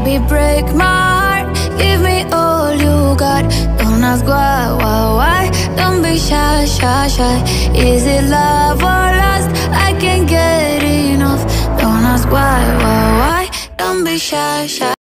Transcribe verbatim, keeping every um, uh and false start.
Baby, break my heart, give me all you got. Don't ask why, why, why. Don't be shy, shy, shy. Is it love or lust? I can't get enough. Don't ask why, why, why. Don't be shy, shy.